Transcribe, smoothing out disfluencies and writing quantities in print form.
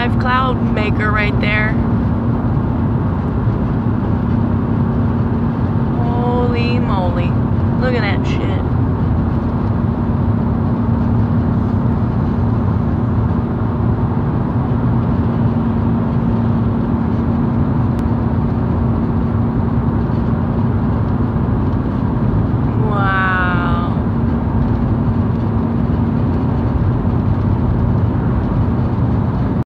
live cloud maker right there. Holy moly. Look at that shit.